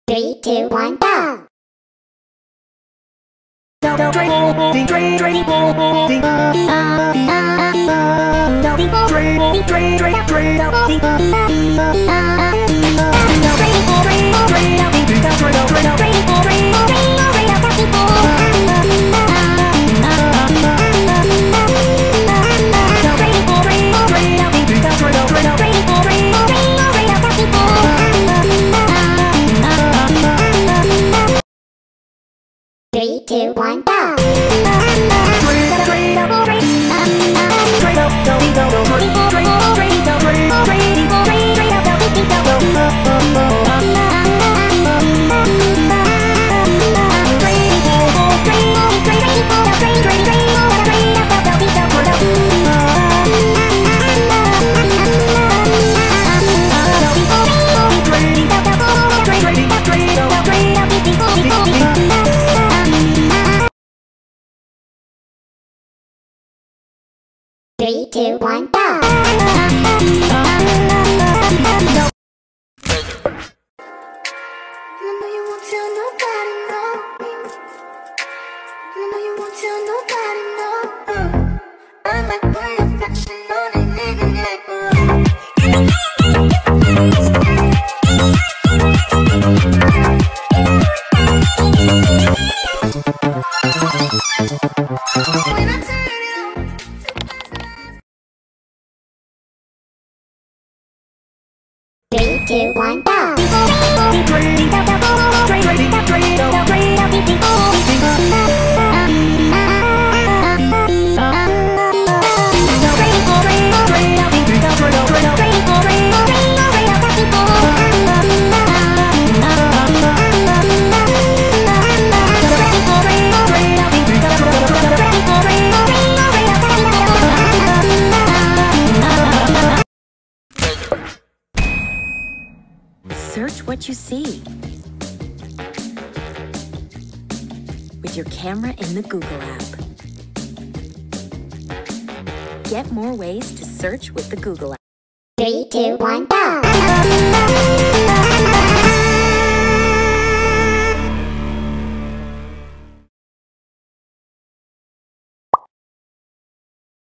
Three, two, one, go! Three, two, one, go! Three, two, one, go! Three, two, one, go! Search what you see with your camera in the Google app. Get more ways to search with the Google app. Three, two, one, go!